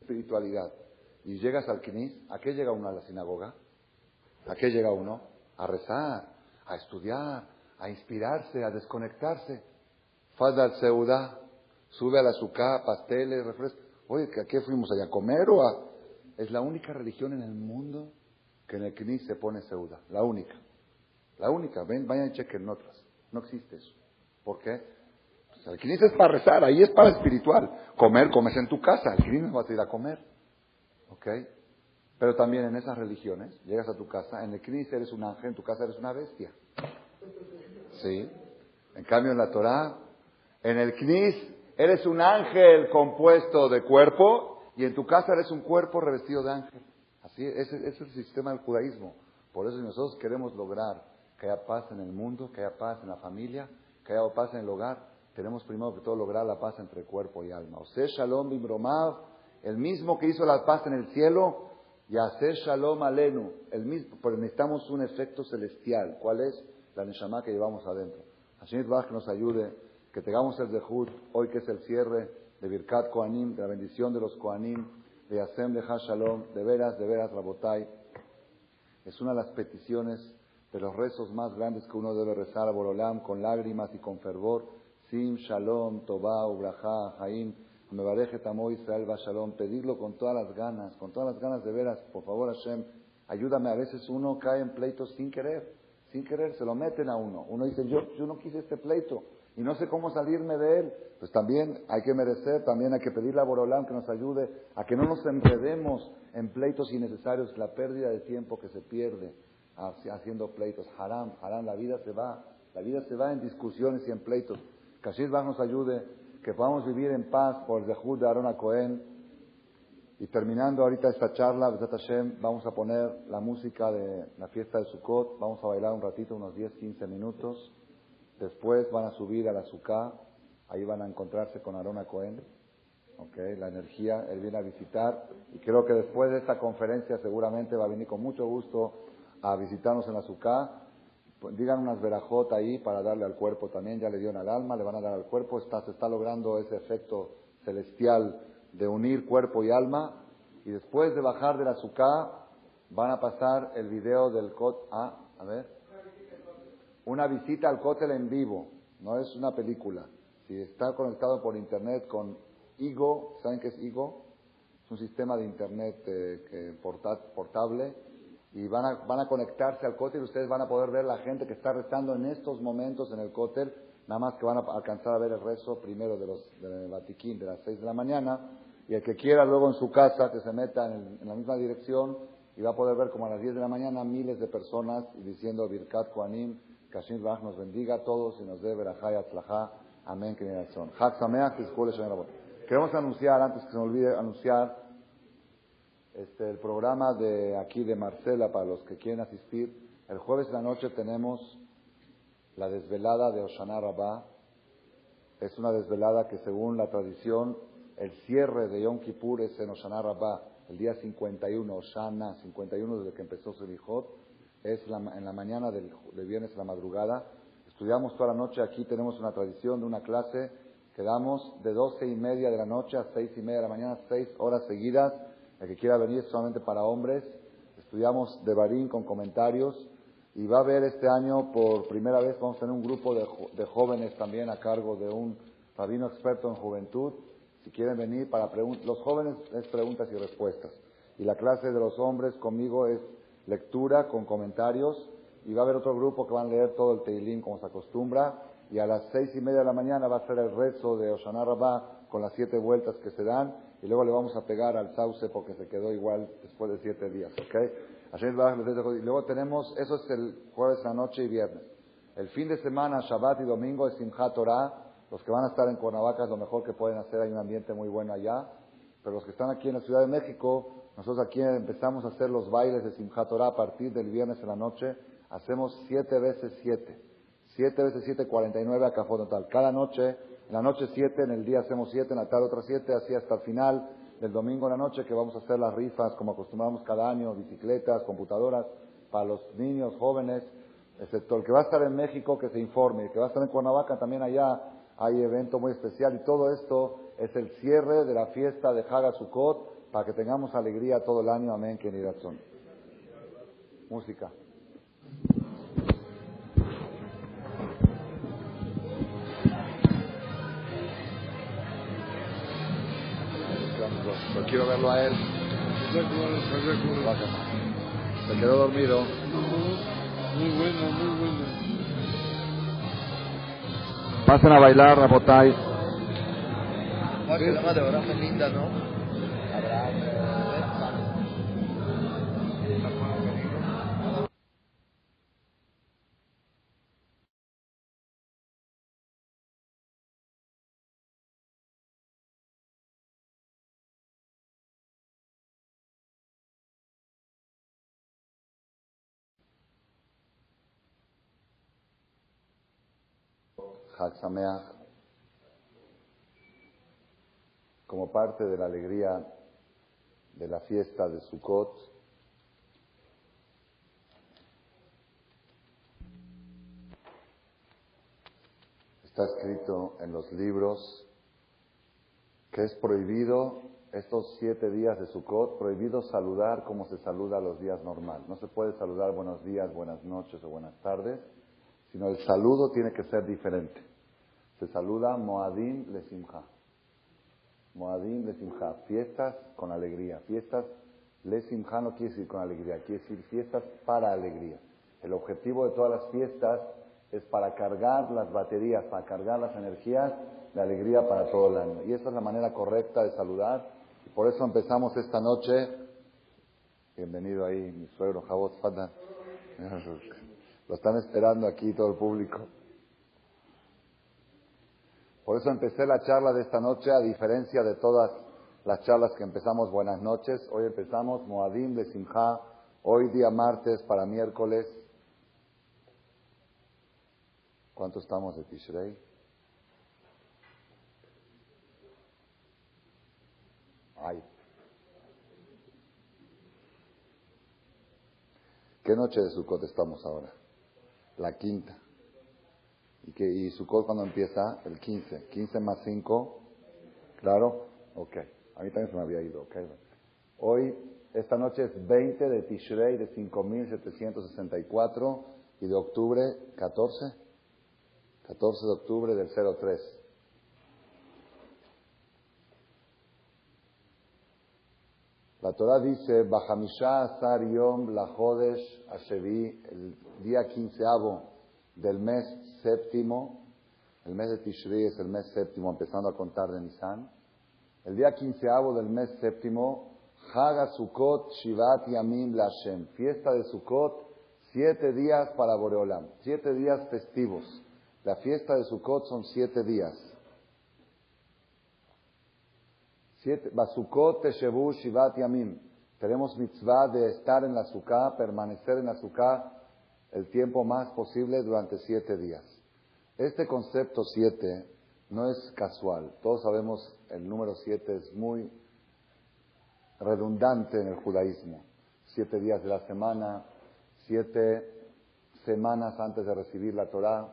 espiritualidad. Y llegas al Knis, ¿a qué llega uno a la sinagoga? ¿A qué llega uno? A rezar, a estudiar, a inspirarse, a desconectarse. Falda al Seudá, sube a la Sukkah, pasteles, refrescos. Oye, ¿a qué fuimos allá? ¿A comer o a...? Es la única religión en el mundo que en el Knis se pone Seudá. La única. La única. Ven, vayan y chequen otras. No existe eso. ¿Por qué? Pues el Knis es para rezar, ahí es para espiritual. Comer, comes en tu casa. El Knis no vas a ir a comer. ¿Ok? Pero también en esas religiones, llegas a tu casa, en el Knis eres un ángel, en tu casa eres una bestia. Sí. En cambio en la Torah, en el Knis eres un ángel compuesto de cuerpo y en tu casa eres un cuerpo revestido de ángel. Así ese es el sistema del judaísmo. Por eso si nosotros queremos lograr que haya paz en el mundo, que haya paz en la familia, que haya paz en el hogar, tenemos primero que todo lograr la paz entre cuerpo y alma. Ose Shalom Bimromav, el mismo que hizo la paz en el cielo, y hacer Shalom Alenu, el mismo, pero necesitamos un efecto celestial. ¿Cuál es? La Neshama que llevamos adentro. Hashem Yitbaraj que nos ayude, que tengamos el Zehut, hoy que es el cierre de Birkat Kohanim, de la bendición de los Kohanim, de Yasem de Shalom, de veras, Rabotai. Es una de las peticiones de los rezos más grandes que uno debe rezar a Borolam, con lágrimas y con fervor. Sim, Shalom, Tobá, Ubrajá, Jaim, Mebarejet Amo Israel, Shalom. Pedirlo con todas las ganas de veras. Por favor, Hashem, ayúdame. A veces uno cae en pleitos sin querer, se lo meten a uno. Uno dice, yo no quise este pleito y no sé cómo salirme de él. Pues también hay que merecer, también hay que pedirle a Borolam que nos ayude a que no nos enredemos en pleitos innecesarios, la pérdida de tiempo que se pierde haciendo pleitos. Haram, la vida se va en discusiones y en pleitos. Que Hashem nos ayude, que podamos vivir en paz por el Zehut de Aarón Cohen. Y terminando ahorita esta charla, B'ezrat Hashem, vamos a poner la música de la fiesta de Sukkot, vamos a bailar un ratito, unos 10, 15 minutos. Después van a subir a la Sukkah, ahí van a encontrarse con Aarón Cohen. Okay, la energía, él viene a visitar y creo que después de esta conferencia seguramente va a venir con mucho gusto a visitarnos en la Sukkah. Digan unas verajot ahí para darle al cuerpo también, ya le dieron al alma, le van a dar al cuerpo, se está logrando ese efecto celestial de unir cuerpo y alma, y después de bajar de la Sukkah van a pasar el video del una visita al Kotel en vivo, no es una película. Si está conectado por internet con Igo, ¿saben qué es Igo? Es un sistema de internet portable, y van a conectarse al Kotel y ustedes van a poder ver la gente que está rezando en estos momentos en el Kotel, nada más que van a alcanzar a ver el rezo primero de Batiquín de las 6 de la mañana, y el que quiera luego en su casa que se meta en la misma dirección y va a poder ver como a las 10 de la mañana miles de personas y diciendo Birkat Kohanim, que Hashem Yitbaraj nos bendiga a todos y nos dé Berajá y Atzlajá. Amén. Queremos anunciar, antes que se me olvide, el programa de aquí de Marcela para los que quieren asistir. El jueves de la noche tenemos la desvelada de Hoshana Rabbah. Es una desvelada que según la tradición, el cierre de Yom Kippur es en Hoshana Rabbah, el día 51, Hoshana, 51 desde que empezó Selichot, es en la mañana del viernes, en la madrugada. Estudiamos toda la noche, aquí tenemos una tradición de una clase que damos de 12:30 de la noche a 6:30 de la mañana, 6 horas seguidas. El que quiera venir es solamente para hombres. Estudiamos Devarim con comentarios y va a haber este año por primera vez, vamos a tener un grupo de jóvenes también a cargo de un rabino experto en juventud. Si quieren venir para los jóvenes es preguntas y respuestas. Y la clase de los hombres conmigo es lectura con comentarios. Y va a haber otro grupo que van a leer todo el Teilim como se acostumbra. Y a las 6:30 de la mañana va a ser el rezo de Hoshana Rabbah con las 7 vueltas que se dan. Y luego le vamos a pegar al sauce porque se quedó igual después de 7 días. ¿Ok? Y luego tenemos, eso es el jueves, la noche y viernes. El fin de semana, Shabbat y domingo es Simchat Torah. Los que van a estar en Cuernavaca es lo mejor que pueden hacer, hay un ambiente muy bueno allá. Pero los que están aquí en la Ciudad de México, nosotros aquí empezamos a hacer los bailes de Simchat Torah a partir del viernes en la noche. Hacemos 7 veces 7. 7 veces 7, 49 a cajón total. Cada noche, en la noche 7, en el día hacemos 7, en la tarde otras 7, así hasta el final del domingo en la noche, que vamos a hacer las rifas como acostumbramos cada año, bicicletas, computadoras, para los niños, jóvenes, excepto el que va a estar en México, que se informe, el que va a estar en Cuernavaca, también allá hay evento muy especial, y todo esto es el cierre de la fiesta de Hag Sukkot, para que tengamos alegría todo el año. Amén, que ni razón. Música. Pero quiero verlo a él. Se quedó dormido. Muy buena, muy buena. Pasen a bailar, Rabotay. Que llama de verdad muy linda, ¿no? Chag Sameach, como parte de la alegría de la fiesta de Sukkot, está escrito en los libros que es prohibido estos 7 días de Sukkot, prohibido saludar como se saluda los días normal. No se puede saludar buenos días, buenas noches o buenas tardes, sino el saludo tiene que ser diferente. Se saluda Moadim le Simcha. Moadim le Simcha. Fiestas con alegría. Fiestas le Simcha no quiere decir con alegría, quiere decir fiestas para alegría. El objetivo de todas las fiestas es para cargar las baterías, para cargar las energías de alegría para todo el año. Y esa es la manera correcta de saludar. Y por eso empezamos esta noche. Bienvenido ahí, mi suegro, Jabot Fatan. Lo están esperando aquí todo el público. Por eso empecé la charla de esta noche, a diferencia de todas las charlas que empezamos buenas noches. Hoy empezamos Moadim de Simcha, hoy día martes para miércoles. ¿Cuánto estamos de Tishrei? Ay. ¿Qué noche de Sukkot estamos ahora? La quinta. ¿Y Sukkot cuándo empieza? El 15. 15 más 5. ¿Claro? Ok. A mí también se me había ido. Okay. Hoy, esta noche es 20 de Tishrei de 5764 y de octubre 14. 14 de octubre del 03. La Torah dice, Bajamisha Asar Yom Lajodesh Ashevi, el día 15avo del mes séptimo, el mes de Tishrei es el mes séptimo, empezando a contar de Nisan. El día 15avo del mes séptimo, Haga Sukkot Shivat Yamim Lashem, fiesta de Sukkot, 7 días para Boreolam, 7 días festivos. La fiesta de Sukkot son 7 días. Basukot Teshevu Shivat Yamim. Tenemos mitzvah de estar en la Sukkah, permanecer en la Sukkah el tiempo más posible durante 7 días. Este concepto 7 no es casual. Todos sabemos el número 7 es muy redundante en el judaísmo. 7 días de la semana, 7 semanas antes de recibir la Torah,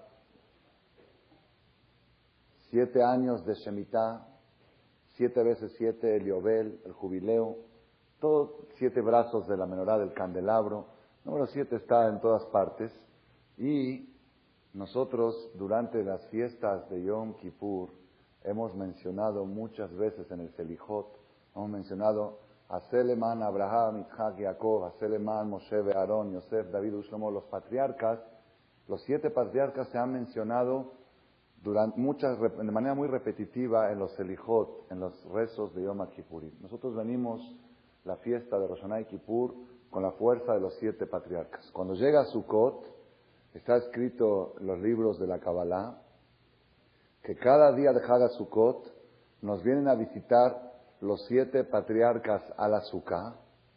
7 años de Shemitah, 7 veces 7 el Yobel, el jubileo, todos 7 brazos de la menorá del candelabro. Número 7 está en todas partes. Y nosotros, durante las fiestas de Yom Kippur, hemos mencionado muchas veces en el Selijot, hemos mencionado a Seleman, Abraham, Isaac, Jacob, a Seleman, Moshe, Aarón, Yosef, David, Ushlomo, los patriarcas. Los 7 patriarcas se han mencionado de manera muy repetitiva en los Selijot, en los rezos de Yom Kippurim. Nosotros venimos la fiesta de Rosh Hashanah y Kippur con la fuerza de los 7 patriarcas. Cuando llega Sukkot, está escrito en los libros de la Kabbalah que cada día de Hag Sukkot nos vienen a visitar los 7 patriarcas a la Sukkah,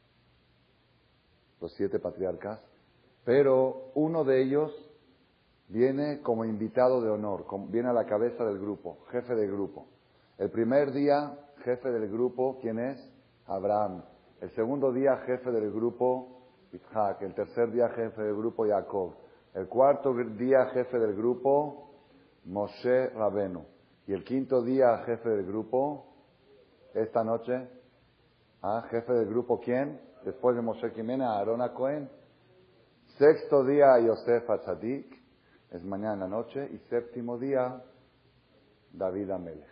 los 7 patriarcas, pero uno de ellos viene como invitado de honor, viene a la cabeza del grupo, jefe del grupo. El primer día, jefe del grupo, ¿quién es? Abraham. El segundo día, jefe del grupo, Isaac. El tercer día, jefe del grupo, Jacob. El cuarto día, jefe del grupo, Moshe Rabenu. Y el quinto día, jefe del grupo, esta noche, Jefe del grupo, ¿quién? Después de Moshe Jiménez, Aarón Cohen. Sexto día, Yosef Atzadik, es mañana en la noche. Y séptimo día, David Amelech.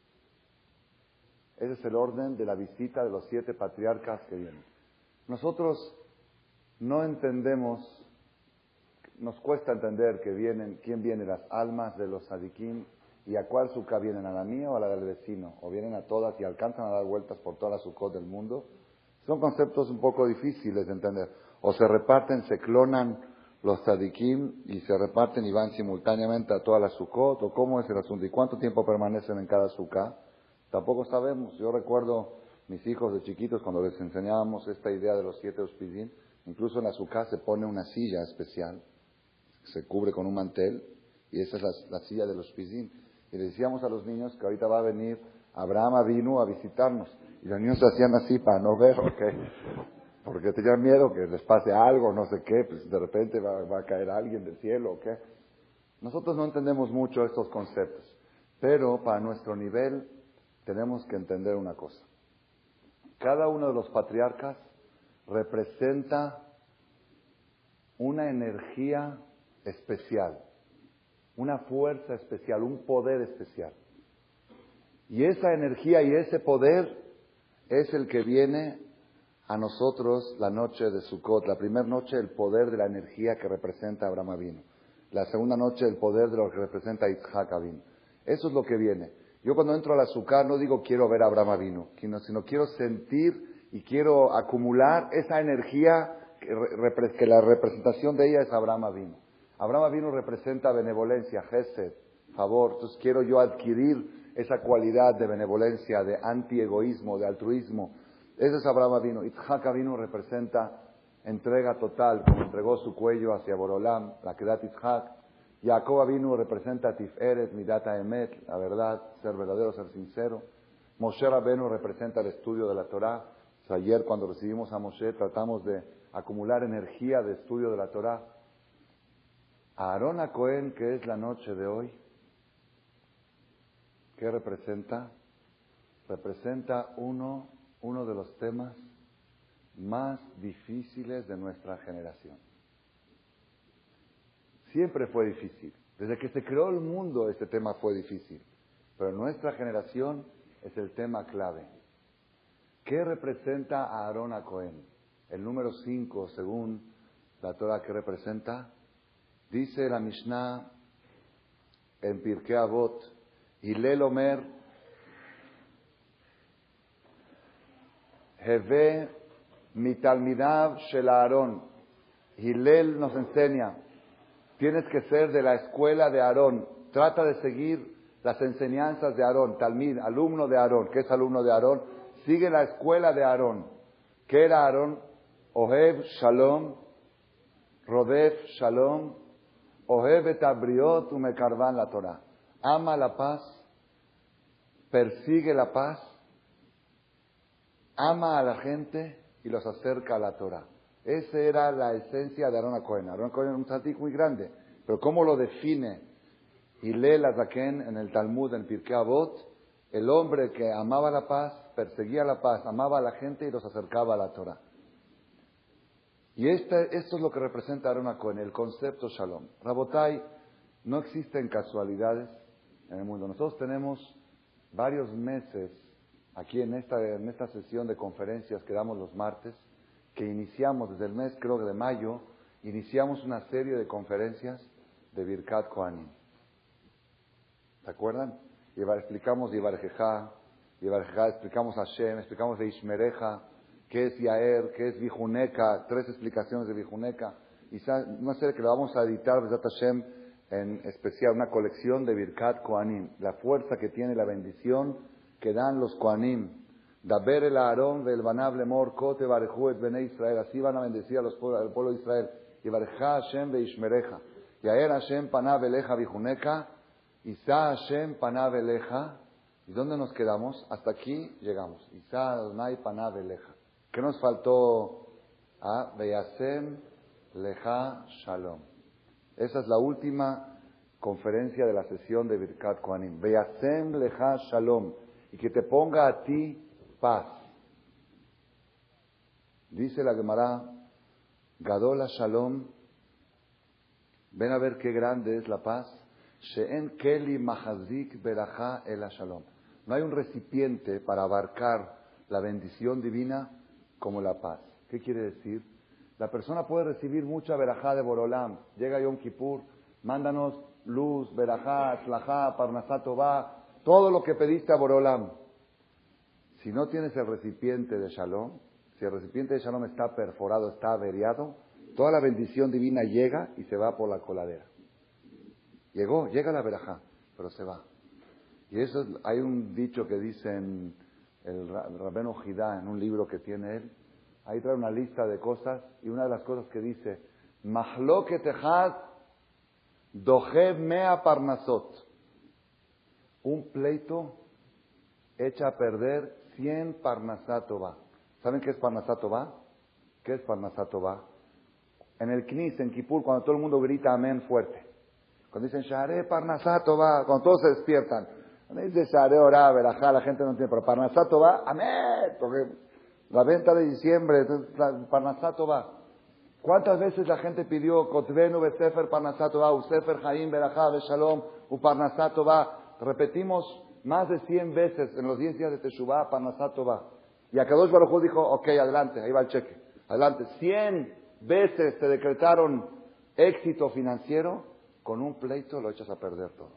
Ese es el orden de la visita de los 7 patriarcas que vienen. Nosotros no entendemos, nos cuesta entender que vienen, quién viene, las almas de los sadiquín y a cuál sukkah vienen, a la mía o a la del vecino, o vienen a todas y alcanzan a dar vueltas por toda la sukkot del mundo. Son conceptos un poco difíciles de entender. O se reparten, se clonan los sadiquín y se reparten y van simultáneamente a toda la sukkot, o cómo es el asunto y cuánto tiempo permanecen en cada sukkah. Tampoco sabemos. Yo recuerdo mis hijos de chiquitos cuando les enseñábamos esta idea de los 7 uspidín, incluso en la sukkah se pone una silla especial, se cubre con un mantel, y esa es la silla de los uspidín. Y le decíamos a los niños que ahorita va a venir Abraham Avinu a visitarnos. Y los niños se hacían así para no ver, porque tenían miedo que les pase algo, no sé qué, pues de repente va a caer alguien del cielo, ¿ok? Nosotros no entendemos mucho estos conceptos, pero para nuestro nivel tenemos que entender una cosa. Cada uno de los patriarcas representa una energía especial, una fuerza especial, un poder especial. Y esa energía y ese poder es el que viene a nosotros la noche de Sukkot. La primera noche, el poder de la energía que representa Abraham Avinu. La segunda noche, el poder de lo que representa Yitzhak Avinu. Eso es lo que viene. Yo cuando entro a la Sukkah no digo quiero ver a Abraham Avinu, sino quiero sentir y quiero acumular esa energía que la representación de ella es Abraham Avinu. Abraham Avinu representa benevolencia, gesed, favor. Entonces quiero yo adquirir esa cualidad de benevolencia, de antiegoísmo, de altruismo. Ese es Abraham Avinu. Yitzhak Avinu representa entrega total, como entregó su cuello hacia Borolam, la Kedat Yitzhak. Jacob Avinu representa Tiferet, Midat Emet, la verdad, ser verdadero, ser sincero. Moshe Rabbeinu representa el estudio de la Torah. O sea, ayer cuando recibimos a Moshe tratamos de acumular energía de estudio de la Torah. Aarón Cohen, que es la noche de hoy, ¿qué representa? Representa uno de los temas más difíciles de nuestra generación. Siempre fue difícil. Desde que se creó el mundo este tema fue difícil. Pero nuestra generación es el tema clave. ¿Qué representa a Aarón Cohen? El número 5, según la Torah, ¿qué representa? Dice la Mishnah en Pirkei Avot, Hillel Omer, Heve mitalmidav shel Aarón. Hillel nos enseña, tienes que ser de la escuela de Aarón. Trata de seguir las enseñanzas de Aarón. Talmid, alumno de Aarón. ¿Qué es alumno de Aarón? Sigue la escuela de Aarón. ¿Qué era Aarón? Ohev Shalom, Rodef Shalom, Ohev et abriot umekarvan la Torah. Ama la paz, persigue la paz, ama a la gente y los acerca a la Torah. Esa era la esencia de Aarón Cohen. Aarón Cohen era un tzadik muy grande, pero ¿cómo lo define Hillel Azaken en el Talmud, en Pirkei Avot? El hombre que amaba la paz, perseguía la paz, amaba a la gente y los acercaba a la Torah. Y esto es lo que representa Aarón Cohen, el concepto Shalom. Rabotai, no existen casualidades en el mundo. Nosotros tenemos varios meses aquí en esta sesión de conferencias que damos los martes, que iniciamos desde el mes, creo que de mayo, iniciamos una serie de conferencias de Birkat Kohanim. ¿Se acuerdan? Explicamos Yivarjejá, explicamos Hashem, explicamos de Ishmereja, qué es Yaer, qué es Vijuneka, 3 explicaciones de Vijuneka, y una serie que la vamos a editar, Bezat Hashem, en especial, una colección de Birkat Kohanim, la fuerza que tiene la bendición que dan los Kohanim. Daber el Aarón del Banav Lemor, Kote Barejú et Bene Israel, así van a bendecir al pueblo de Israel. Yivarjejá Hashem Beishmereja, Yaer Hashem Panav Eleja Vijuneka, Isa Hashem Panav Eleja. ¿Y dónde nos quedamos? Hasta aquí llegamos. Isa Adonai Panav Eleja. ¿Qué nos faltó? Veyasem Leja Shalom. Esa es la última conferencia de la sesión de Birkat Kohanim. Veyasem Leja Shalom. Y que te ponga a ti paz. Dice la Gemara, Gadol Shalom, ven a ver qué grande es la paz. She'en keli mahazik berajá el Shalom. No hay un recipiente para abarcar la bendición divina como la paz. ¿Qué quiere decir? La persona puede recibir mucha berajá de Borolam. Llega Yom Kippur, mándanos luz, berajá, atzlajá, parnasá tová, todo lo que pediste a Borolam. Si no tienes el recipiente de Shalom, si el recipiente de Shalom está perforado, está averiado, toda la bendición divina llega y se va por la coladera. Llega la berajá, pero se va. Y eso hay un dicho que dice en el Rabbeinu Jidá, en un libro que tiene él, ahí trae una lista de cosas, y una de las cosas que dice, Mahloket echad dojev mea parnasot. Un pleito echa a perder 100 parnasá tová. ¿Saben qué es parnasá tová? ¿Qué es parnasá tová? En el Knis, en Kippur, cuando todo el mundo grita amén fuerte. Cuando dicen Share parnasá tová, cuando todos se despiertan. Cuando dice Share orá, verajá, la gente no entiende, pero parnasá tová, amén, porque la venta de diciembre, parnasá tová. ¿Cuántas veces la gente pidió Kotvenu besefer parnasá tová, usefer haim verajá beshalom, uparnasá tová? Repetimos más de 100 veces en los 10 días de Teshuvá, parnasá tová. Y Akadosh Baruj Hu dijo, ok, adelante, ahí va el cheque, adelante. 100 veces se decretaron éxito financiero, con un pleito lo echas a perder todo.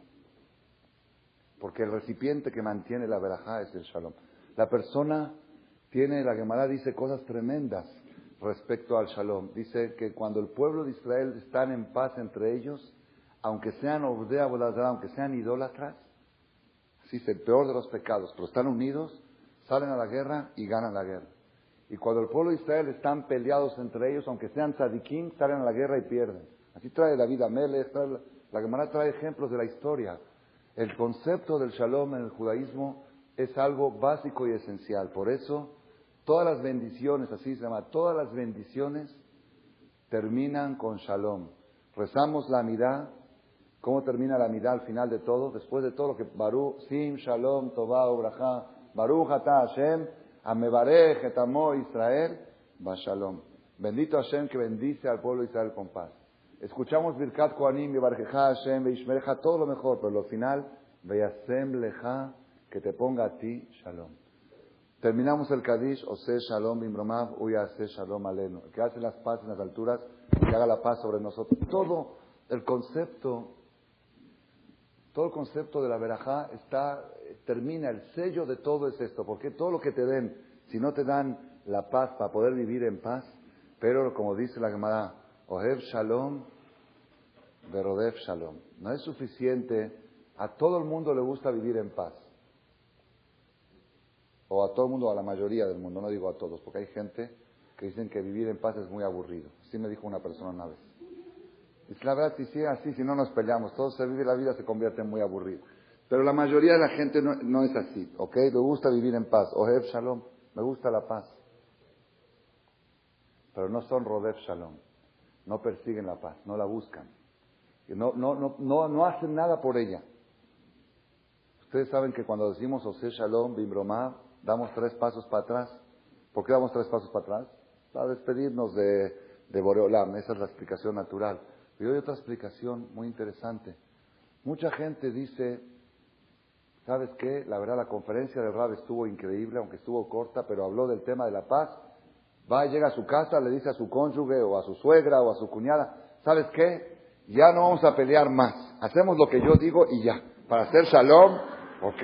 Porque el recipiente que mantiene la verajá es el shalom. La persona tiene, la Gemara dice cosas tremendas respecto al shalom. Dice que cuando el pueblo de Israel están en paz entre ellos, aunque sean obdei avodah zará, aunque sean idólatras, así es el peor de los pecados, pero están unidos, salen a la guerra y ganan la guerra. Y cuando el pueblo de Israel están peleados entre ellos, aunque sean tzadikim, salen a la guerra y pierden. Así trae David Amelech, la Gemara trae ejemplos de la historia. El concepto del shalom en el judaísmo es algo básico y esencial. Por eso, todas las bendiciones, así se llama, todas las bendiciones terminan con shalom. Rezamos la amidá. ¿Cómo termina la amidá al final de todo? Después de todo lo que Baruch, Sim, Shalom, Tová, Ubrajá, Baruch Atah Hashem, Amebarech, Etamo, Israel, Bashalom. Bendito Hashem que bendice al pueblo de Israel con paz. Escuchamos Birkat Kohanim, Yebarjeja Hashem, Veishmereja, todo lo mejor, pero lo final, Veyasem Leja, que te ponga a ti Shalom. Terminamos el Kadish, Ose Shalom, Bimromav, Uya Ase Shalom Aleno. El que hace las paz en las alturas, que haga la paz sobre nosotros. Todo el concepto de la verajá termina, el sello de todo es esto, porque todo lo que te den, si no te dan la paz para poder vivir en paz, pero como dice la Gemara, Ohev Shalom, Verodef Shalom. No es suficiente, a todo el mundo le gusta vivir en paz. O a todo el mundo, a la mayoría del mundo, no digo a todos, porque hay gente que dicen que vivir en paz es muy aburrido. Así me dijo una persona una vez. Es la verdad, si sigue así, si no nos peleamos, todo se vive, la vida se convierte en muy aburrido. Pero la mayoría de la gente no es así, ¿ok? Le gusta vivir en paz. Ohev Shalom, me gusta la paz. Pero no son Rodef Shalom. No persiguen la paz, no la buscan. No hacen nada por ella. Ustedes saben que cuando decimos Ose Shalom, Bimromav, damos 3 pasos para atrás. ¿Por qué damos 3 pasos para atrás? Para despedirnos de Boreolam. Esa es la explicación natural. Pero hay otra explicación muy interesante. Mucha gente dice, ¿sabes qué? La verdad, la conferencia del Rab estuvo increíble, aunque estuvo corta, pero habló del tema de la paz. Va y llega a su casa, le dice a su cónyuge, o a su suegra, o a su cuñada, ¿sabes qué? Ya no vamos a pelear más. Hacemos lo que yo digo y ya. Para hacer shalom, ¿ok?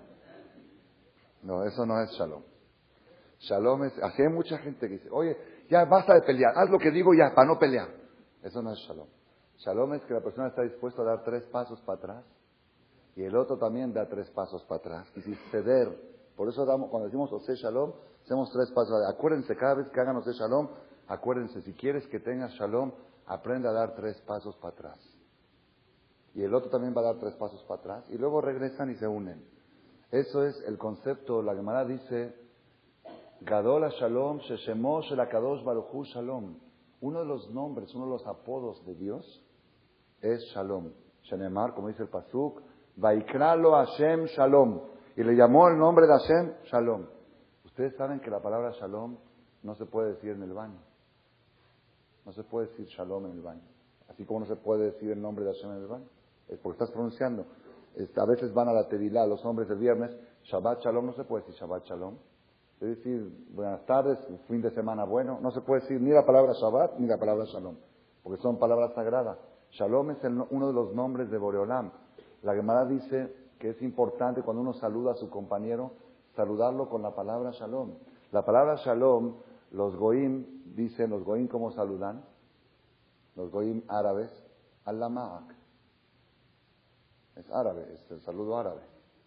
No, eso no es shalom. Shalom es, así hay mucha gente que dice, oye, ya basta de pelear, haz lo que digo ya, para no pelear. Eso no es shalom. Shalom es que la persona está dispuesta a dar 3 pasos para atrás y el otro también da 3 pasos para atrás. Y sin ceder. Por eso cuando decimos Ose Shalom, hacemos 3 pasos. Acuérdense, cada vez que hagan Ose Shalom, acuérdense, si quieres que tengas Shalom, aprende a dar 3 pasos para atrás. Y el otro también va a dar 3 pasos para atrás. Y luego regresan y se unen. Eso es el concepto. La Gemara dice, Gadol Shalom, Sheshemo Shel HaKadosh Baruch Hu Shalom. Uno de los nombres, uno de los apodos de Dios es Shalom. Shenemar, como dice el Pasuk, Vaikralo Hashem Shalom. Y le llamó el nombre de Hashem Shalom. Ustedes saben que la palabra Shalom no se puede decir en el baño. No se puede decir shalom en el baño. Así como no se puede decir el nombre de Hashem en el baño. Es porque estás pronunciando. A veces van a la tevilá los hombres el viernes, Shabbat Shalom, no se puede decir Shabbat Shalom. Es decir, buenas tardes, fin de semana bueno. No se puede decir ni la palabra Shabbat ni la palabra Shalom. Porque son palabras sagradas. Shalom es uno de los nombres de Boreolam. La Gemara dice que es importante cuando uno saluda a su compañero, saludarlo con la palabra Shalom. La palabra Shalom, los goim dicen, los goim ¿cómo saludan? Los goim árabes, al-Lama'ak. Es árabe, es el saludo árabe.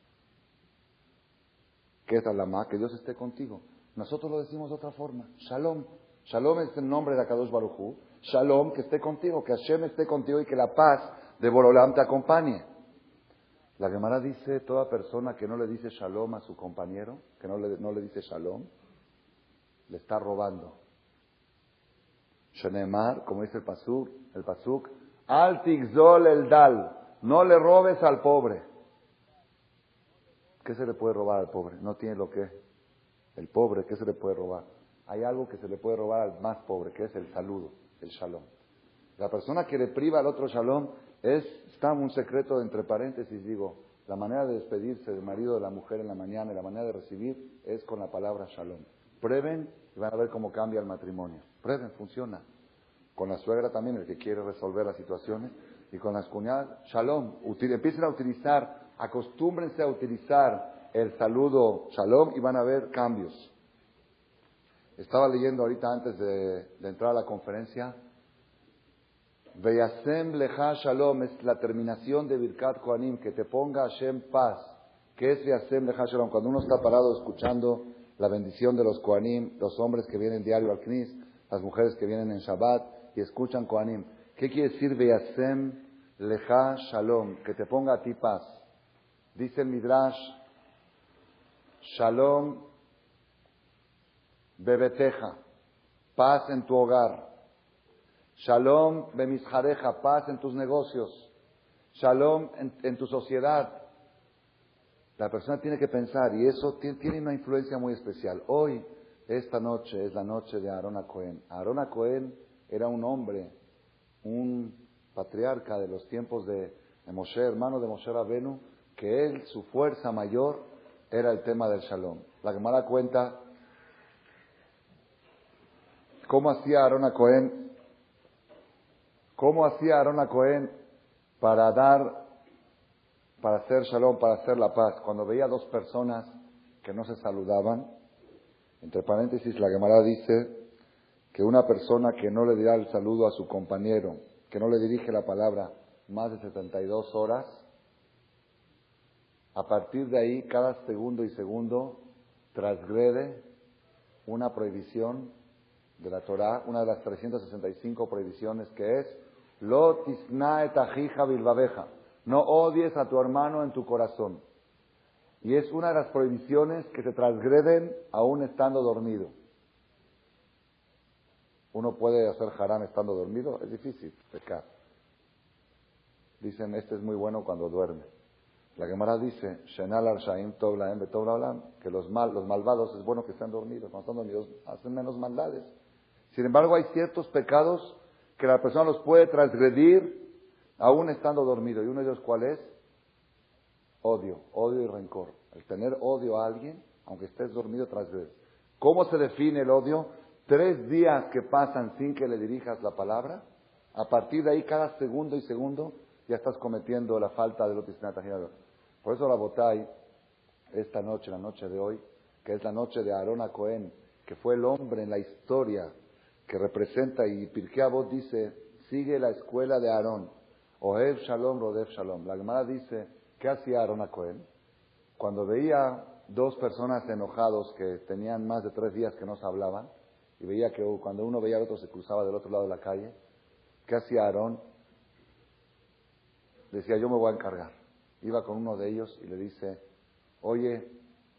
¿Qué es al-Lama'ak? Que Dios esté contigo. Nosotros lo decimos de otra forma. Shalom. Shalom es el nombre de Akadosh Baruj Hu. Shalom, que esté contigo, que Hashem esté contigo y que la paz de Borolam te acompañe. La Gemara dice, toda persona que no le dice Shalom a su compañero, que no le dice Shalom, le está robando. Shenemar, como dice el pasuk, Al tigzol el dal, no le robes al pobre. ¿Qué se le puede robar al pobre? No tiene lo que es. El pobre, ¿qué se le puede robar? Hay algo que se le puede robar al más pobre, que es el saludo, el shalom. La persona que le priva al otro shalom está un secreto entre paréntesis, digo, la manera de despedirse del marido o de la mujer en la mañana y la manera de recibir es con la palabra shalom. Prueben y van a ver cómo cambia el matrimonio. Prueben, funciona. Con la suegra también, el que quiere resolver las situaciones, y con las cuñadas, shalom. Empiecen a utilizar, acostúmbrense a utilizar el saludo shalom y van a ver cambios. Estaba leyendo ahorita antes de entrar a la conferencia, Veyasem lecha shalom es la terminación de Birkat Kohanim, que te ponga Hashem paz. ¿Qué es Veyasem lecha shalom? Cuando uno está parado escuchando la bendición de los Kohanim, los hombres que vienen diario al Knis, las mujeres que vienen en Shabbat y escuchan Kohanim. ¿Qué quiere decir Veyasem lecha shalom? Que te ponga a ti paz. Dice el Midrash, shalom bebeteja, paz en tu hogar. Shalom bemishareja, paz en tus negocios. Shalom en tu sociedad. La persona tiene que pensar, y eso tiene una influencia muy especial. Hoy, esta noche, es la noche de Aarón HaKohen. Aarón HaKohen era un hombre, un patriarca de los tiempos de Moshe, hermano de Moshe Rabenu, que él, su fuerza mayor, era el tema del Shalom. La Gemara cuenta cómo hacía Aarón HaKohen para hacer shalom, para hacer la paz. Cuando veía dos personas que no se saludaban, entre paréntesis la Gemara dice que una persona que no le dirá el saludo a su compañero, que no le dirige la palabra más de 72 horas, a partir de ahí, cada segundo y segundo, transgrede una prohibición de la Torá, una de las 365 prohibiciones que es Lo tisna et ajija bilbabeja. No odies a tu hermano en tu corazón. Y es una de las prohibiciones que se transgreden aún estando dormido. ¿Uno puede hacer haram estando dormido? Es difícil pecar. Dicen, este es muy bueno cuando duerme. La Gemara dice, Shenal al-Shaim tov lahem betov la'olam, que los malvados es bueno que estén dormidos. Cuando están dormidos hacen menos maldades. Sin embargo, hay ciertos pecados que la persona los puede transgredir aún estando dormido. ¿Y uno de ellos cuál es? Odio y rencor. El tener odio a alguien, aunque estés dormido, transgrede. ¿Cómo se define el odio? 3 días que pasan sin que le dirijas la palabra, a partir de ahí, cada segundo y segundo, ya estás cometiendo la falta de lo que Por eso la Botay, esta noche, la noche de hoy, que es la noche de Aarón HaKohen, que fue el hombre en la historia que representa, y Pirkei Avot dice, sigue la escuela de Aarón, Ohev Shalom, Rodef Shalom. La Gemara dice, ¿qué hacía Aarón HaKohen? Cuando veía 2 personas enojados que tenían más de 3 días que no se hablaban, y veía que cuando uno veía al otro se cruzaba del otro lado de la calle, ¿qué hacía Aarón? Decía, yo me voy a encargar. Iba con uno de ellos y le dice, oye,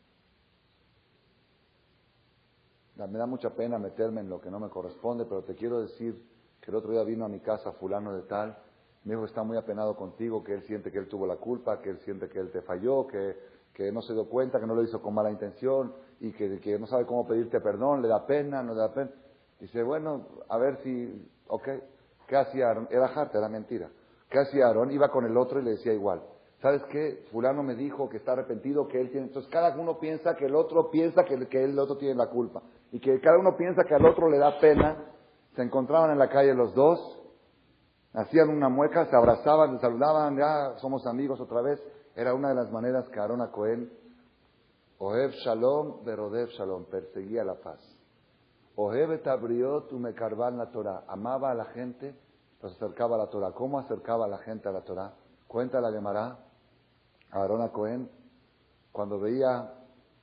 me da mucha pena meterme en lo que no me corresponde, pero te quiero decir que el otro día vino a mi casa fulano de tal, me dijo que está muy apenado contigo, que él siente que él tuvo la culpa, que él siente que él te falló, que no se dio cuenta, que no lo hizo con mala intención, y que no sabe cómo pedirte perdón, le da pena, no le da pena. Dice, bueno, a ver si, ok, ¿qué hacía Aarón? Era jarte, era mentira. ¿Qué hacía Aarón? Iba con el otro y le decía igual. ¿Sabes qué? Fulano me dijo que está arrepentido, que él tiene... Entonces cada uno piensa que el otro piensa que el otro tiene la culpa. Y que cada uno piensa que al otro le da pena. Se encontraban en la calle los dos, hacían una mueca, se abrazaban, se saludaban, ya somos amigos otra vez. Era una de las maneras que Aarón a Cohen, Ohev Shalom, Berodev Shalom, perseguía la paz. Ohev et abriot umekarban la Torah, amaba a la gente, los acercaba a la Torah. ¿Cómo acercaba a la gente a la Torah? Cuenta la Gemara, Aarón a Cohen, cuando veía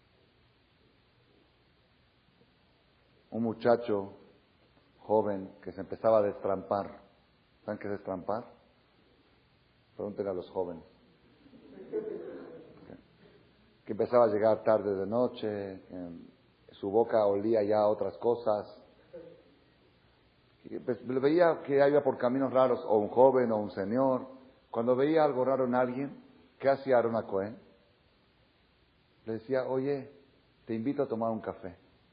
un muchacho joven que se empezaba a destrampar. ¿Saben qué es destrampar? Pregúntenle a los jóvenes. Que empezaba a llegar tarde de noche, su boca olía ya a otras cosas. Lo veía que iba por caminos raros, o un joven o un señor. Cuando veía algo raro en alguien, ¿qué hacía Aarón a Cohen? Le decía, oye, te invito a tomar un café.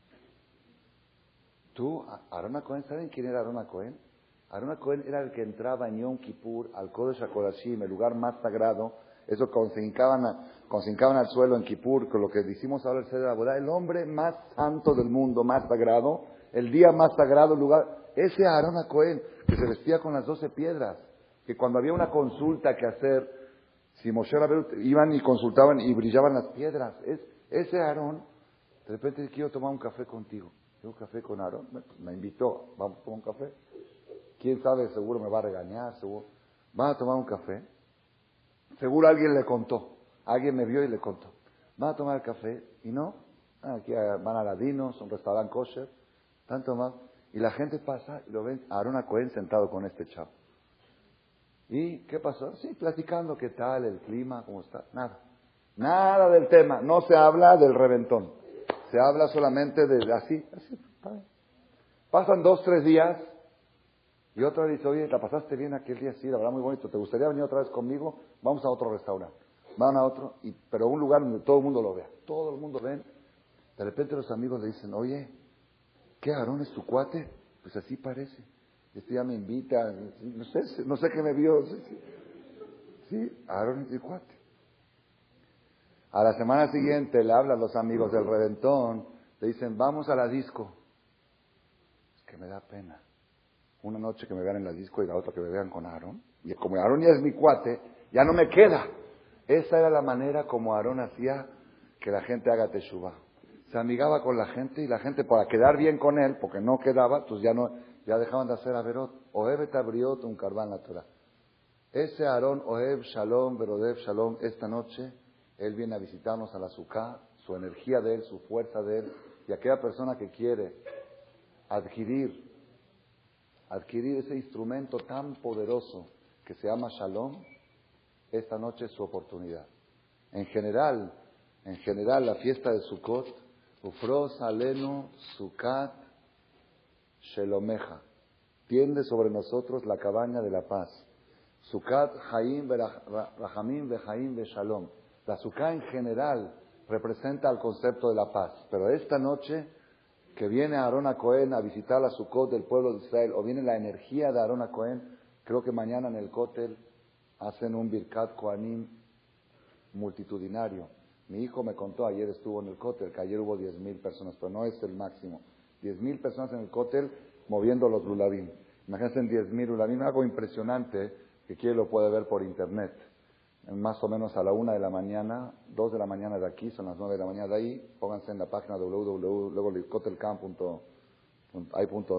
¿Tú, Aarón a Cohen, saben quién era Aarón a Cohen? Aarón a Cohen era el que entraba en Yom Kippur, al Kodesh HaKodashim, el lugar más sagrado. Eso cuando se hincaban al suelo en Kippur, con lo que decimos ahora el Seder Abodá, el hombre más santo del mundo, más sagrado, el día más sagrado, el lugar. Ese Aarón a Cohen, que se vestía con las 12 piedras, que cuando había una consulta que hacer, si Moshe Rabbeinu iban y consultaban y brillaban las piedras, ese Aarón, de repente quiero tomar un café contigo. ¿Quiero un café con Aarón? Me invitó, vamos a tomar un café. ¿Quién sabe? Seguro me va a regañar, seguro. ¿Van a tomar un café? Seguro alguien le contó. Alguien me vio y le contó. ¿Van a tomar el café? Y no. Aquí van a Ladinos, un restaurante kosher. Tanto más. Y la gente pasa y lo ven a Aarón a Cohen sentado con este chavo. ¿Y qué pasó? Sí, platicando qué tal, el clima, cómo está. Nada. Nada del tema. No se habla del reventón. Se habla solamente de así. Pasan 2, 3 días. Y otra vez dice, oye, ¿la pasaste bien aquel día? Sí, la verdad muy bonito. ¿Te gustaría venir otra vez conmigo? Vamos a otro restaurante. Van a otro, pero un lugar donde todo el mundo lo vea. Todo el mundo ve. De repente los amigos le dicen, oye, ¿qué Aarón es tu cuate? Pues así parece. Este ya me invita, no sé qué me vio. Sí, Aarón es mi cuate. A la semana siguiente le hablan los amigos del Reventón, le dicen, vamos a la disco. Es que me da pena. Una noche que me vean en la disco y la otra que me vean con Aarón. Y como Aarón ya es mi cuate, ya no me queda. Esa era la manera como Aarón hacía que la gente haga teshuvah. Se amigaba con la gente y la gente, para quedar bien con él, porque no quedaba, pues ya dejaban de hacer averot. Ohev et abriot un karban la Torah. Ese Aarón, Ohev Shalom, Berodev Shalom, esta noche, él viene a visitarnos a la Sukkah, su energía de él, su fuerza de él, y aquella persona que quiere adquirir ese instrumento tan poderoso que se llama Shalom, esta noche es su oportunidad. En general, la fiesta de Sukkot, Ufros Alenu Sukkot Shelomeja, tiende sobre nosotros la cabaña de la paz. Sukkot Haim Rahamim Vehaim Veshalom. La Sukkah en general representa el concepto de la paz, pero esta noche que viene Aarón a Cohen a visitar la Sukkot del pueblo de Israel, o viene la energía de Aarón a Cohen, creo que mañana en el Kotel hacen un Birkat Kohanim multitudinario. Mi hijo me contó, ayer estuvo en el Kotel, que ayer hubo 10,000 personas, pero no es el máximo. 10,000 personas en el Kotel moviendo los lulavim. Imagínense en 10,000 lulavim, algo impresionante, que quien lo puede ver por internet. Más o menos a la 1 de la mañana, 2 de la mañana de aquí, son las 9 de la mañana de ahí, pónganse en la página www.kotelcamp.com.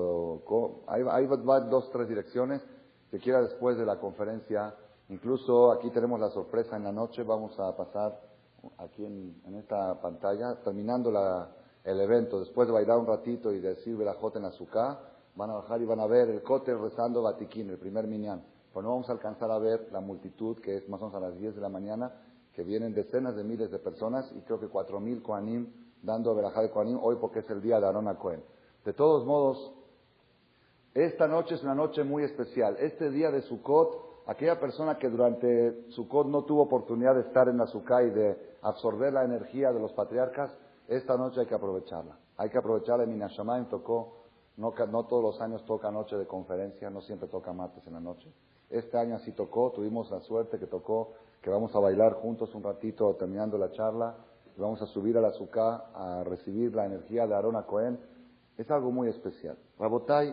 Ahí va 2, 3 direcciones, que quiera después de la conferencia. Incluso aquí tenemos la sorpresa en la noche, vamos a pasar aquí en esta pantalla, terminando el evento, después de bailar un ratito y decir Berajot en la Sukkah, van a bajar y van a ver el Kotel rezando Batiquín, el primer minyan. Pues no vamos a alcanzar a ver la multitud, que es más o menos a las 10 de la mañana, que vienen decenas de miles de personas, y creo que 4,000 Kohanim dando Berajá de Kohanim hoy porque es el día de Aarón a Cohen. De todos modos, esta noche es una noche muy especial. Este día de Sukkot, aquella persona que durante Sukkot no tuvo oportunidad de estar en la Sukkah y de absorber la energía de los patriarcas, Esta noche hay que aprovecharla. Hay que aprovecharla. Mina Shamayim tocó, no todos los años toca noche de conferencia, no siempre toca martes en la noche. Este año así tocó, tuvimos la suerte que tocó, que vamos a bailar juntos un ratito terminando la charla, y vamos a subir a la Sukkah a recibir la energía de Aarón Cohen. Es algo muy especial. Rabotay,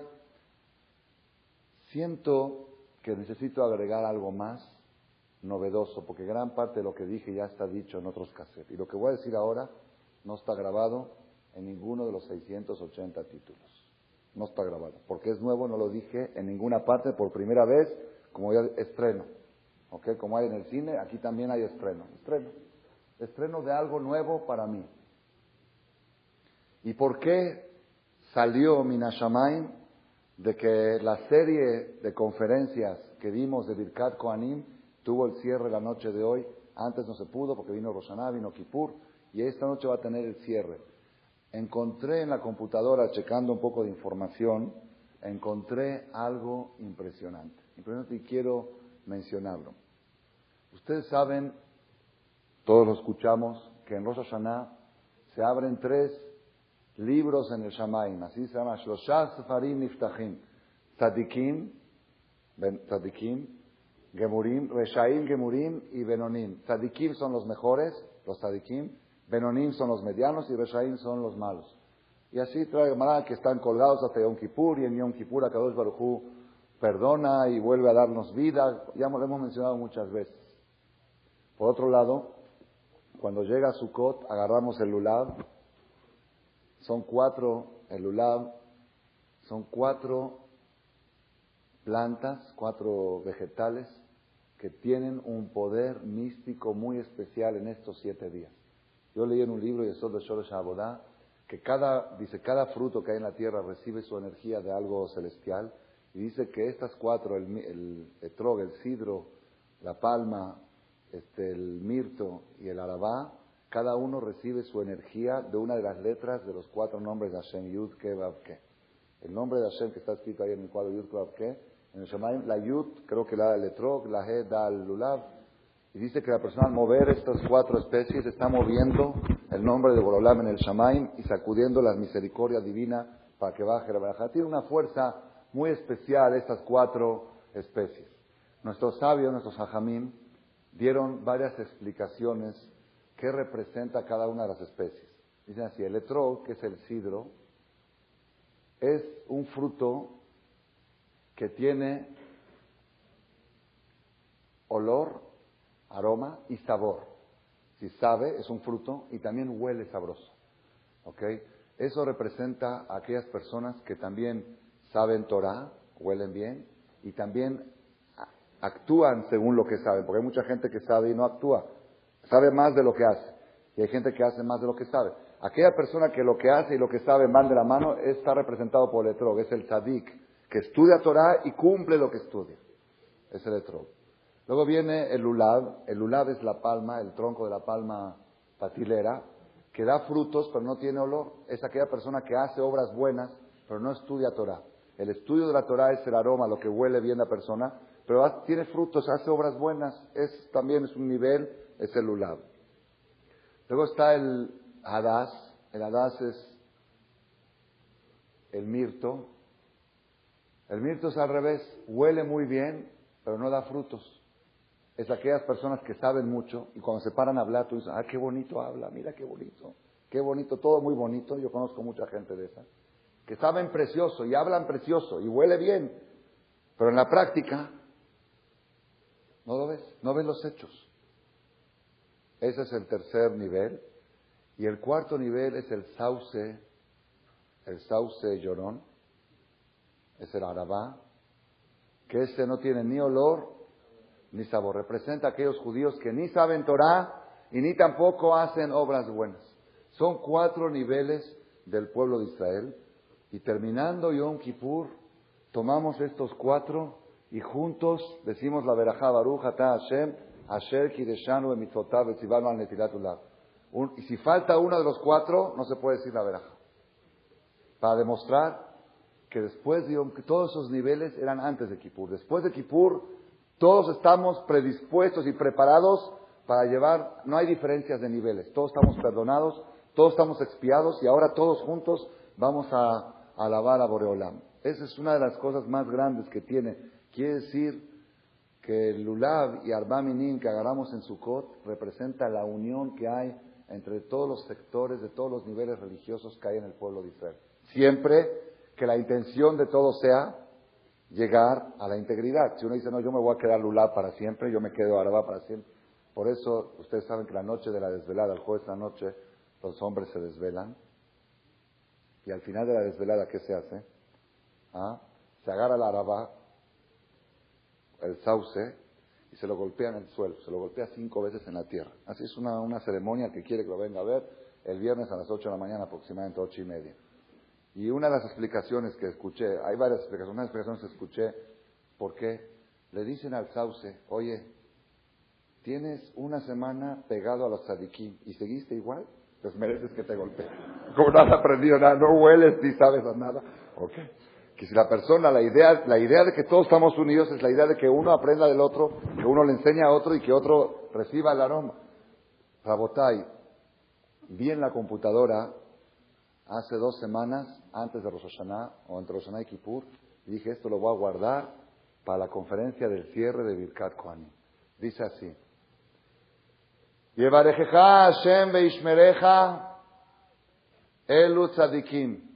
siento que necesito agregar algo más novedoso, porque gran parte de lo que dije ya está dicho en otros cassettes. Y lo que voy a decir ahora no está grabado en ninguno de los 680 títulos. No está grabado. Porque es nuevo, no lo dije en ninguna parte por primera vez, como ya estreno. ¿Ok? Como hay en el cine, aquí también hay estreno. Estreno de algo nuevo para mí. ¿Y por qué salió Mina Shamayim de que la serie de conferencias que dimos de Birkat Kohanim tuvo el cierre la noche de hoy? Antes no se pudo porque vino Rosh Hashanah, vino Kippur, y esta noche va a tener el cierre. Encontré en la computadora, checando un poco de información, encontré algo impresionante. Y quiero mencionarlo. Ustedes saben, todos lo escuchamos, que en Rosh Hashanah se abren 3 libros en el Shamayim, así se llama, Shloshah Sefarim Niftachim, Tzadikim, Gemurim, Reshaim, Gemurim y Benonim. Tzadikim son los mejores, los Tzadikim, Benonim son los medianos y Reshaim son los malos. Y así trae Gemara que están colgados hasta Yom Kippur, y en Yom Kippur Akadosh Baruj Hu perdona y vuelve a darnos vida. Ya lo hemos mencionado muchas veces. Por otro lado, cuando llega Sukkot, agarramos el lulav. Son 4, el lulav, son 4 plantas, 4 vegetales que tienen un poder místico muy especial en estos 7 días. Yo leí en un libro, Yesod de Shorosh Avodah, que cada fruto que hay en la tierra recibe su energía de algo celestial, y dice que estas 4, el etrog, el sidro, la palma, el mirto y el arabá, cada uno recibe su energía de una de las letras de los 4 nombres de Hashem, Yud, Ke, Vav, Ke. El nombre de Hashem que está escrito ahí en el cuadro Yud, Ke, Vav, Ke, en el Shamayim, la Yud, creo que la da el etrog, la He da el lulav, y dice que la persona al mover estas 4 especies está moviendo el nombre de Borolam en el Shamayim y sacudiendo la misericordia divina para que baje la barajá. Tiene una fuerza muy especial estas 4 especies. Nuestros sabios, nuestros hajamim, dieron varias explicaciones qué representa cada una de las especies. Dicen así, el etrog, que es el sidro, es un fruto que tiene olor, aroma y sabor. Si sabe, es un fruto y también huele sabroso. ¿Ok? Eso representa a aquellas personas que también saben Torah, huelen bien, y también actúan según lo que saben, porque hay mucha gente que sabe y no actúa. Sabe más de lo que hace. Y hay gente que hace más de lo que sabe. Aquella persona que lo que hace y lo que sabe van de la mano está representado por el etrog. Es el tzadik, que estudia Torah y cumple lo que estudia. Es el etrog. Luego viene el lulav. El lulav es la palma, el tronco de la palma patilera, que da frutos pero no tiene olor. Es aquella persona que hace obras buenas pero no estudia Torah. El estudio de la Torah es el aroma, lo que huele bien la persona, pero tiene frutos, hace obras buenas. También es un nivel, es el lulav. Luego está el hadas. El hadas es el mirto. El mirto es al revés, huele muy bien pero no da frutos. Es aquellas personas que saben mucho y cuando se paran a hablar, tú dices, qué bonito habla, mira qué bonito, todo muy bonito. Yo conozco mucha gente de esa, que saben precioso y hablan precioso y huele bien, pero en la práctica no lo ves, no ves los hechos. Ese es el tercer nivel. Y el cuarto nivel es el sauce llorón, es el arabá, que ese no tiene ni olor ni sabor. Representa a aquellos judíos que ni saben Torah y ni tampoco hacen obras buenas. Son 4 niveles del pueblo de Israel. Y terminando Yom Kippur, tomamos estos 4 y juntos decimos la verajá Baruch Atah Hashem, Asher Kideshanu Bemitzvotav Vetzivanu al Netilat Ulav. Y si falta uno de los 4, no se puede decir la verajá. Para demostrar que después de Yom Kippur, todos esos niveles eran antes de Kippur. Después de Kippur, todos estamos predispuestos y preparados para llevar, no hay diferencias de niveles, todos estamos perdonados Todos estamos expiados y ahora todos juntos vamos a alabar a Boreolam. Esa es una de las cosas más grandes que tiene. Quiere decir que el Lulav y Arba Minim que agarramos en Sukkot representa la unión que hay entre todos los sectores, de todos los niveles religiosos que hay en el pueblo de Israel. Siempre que la intención de todo sea llegar a la integridad. Si uno dice, no, yo me voy a quedar Lulav para siempre, yo me quedo Arba para siempre. Por eso, ustedes saben que la noche de la desvelada, el jueves de la noche, los hombres se desvelan. Y al final de la desvelada, ¿qué se hace? Se agarra la Araba, el sauce, y se lo golpea en el suelo. Se lo golpea 5 veces en la tierra. Así es una ceremonia que quiere que lo venga a ver el viernes a las 8 de la mañana, aproximadamente 8:30. Y una de las explicaciones que escuché, hay varias explicaciones, una de las explicaciones que escuché, ¿por qué? Le dicen al sauce, oye, tienes una semana pegado a los tzadikim y seguiste igual, pues mereces que te golpeen. Como no has aprendido nada, no hueles ni sabes a nada. Ok. Que si la persona, la idea de que todos estamos unidos es la idea de que uno aprenda del otro, que uno le enseñe a otro y que otro reciba el aroma. Rabotai, vi en la computadora hace 2 semanas, antes de Rosh Hashanah, o entre Rosh Hashanah y Kippur, y dije, esto lo voy a guardar para la conferencia del cierre de Birkat Kohanim. Dice así, Yevarejeja Hashem veishmereja elu tzadikim.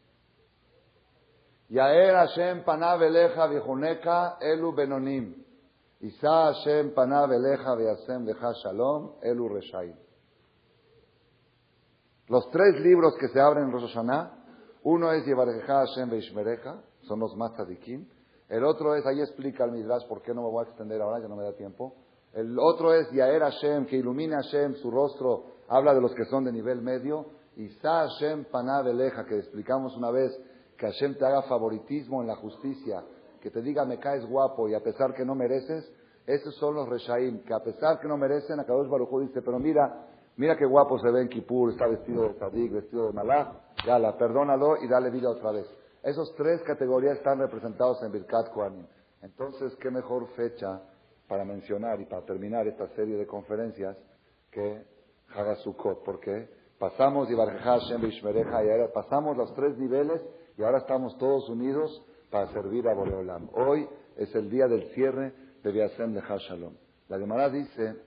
Yaer Hashem panav eleja vichuneka elu benonim. Isa Hashem panav eleja veyasem lecha shalom elu reshaim. Los 3 libros que se abren en Rosh Hashanah, uno es Yevarejeja Hashem veishmereja, son los más tzadikim. El otro es, ahí explica el Midrash, por qué no me voy a extender ahora, ya no me da tiempo. El otro es Yaer Hashem, que ilumina Hashem, su rostro, habla de los que son de nivel medio. Isa Hashem panav eleja, que explicamos una vez, que Hashem te haga favoritismo en la justicia, que te diga me caes guapo y a pesar que no mereces, esos son los reshaim, que a pesar que no merecen, Akadosh Baruj Hu dice, pero mira qué guapo se ve en Kippur, está vestido de tzadik, vestido de malach, yala, perdónalo y dale vida otra vez. Esos 3 categorías están representados en Birkat Kohanim. Entonces, qué mejor fecha para mencionar y para terminar esta serie de conferencias que Hag HaSukkot, porque pasamos Yevarejeja Hashem veishmereja y ahora pasamos los 3 niveles y ahora estamos todos unidos para servir a Boreolam. Hoy es el día del cierre de Veyasem Lecha Shalom. La Gemara dice,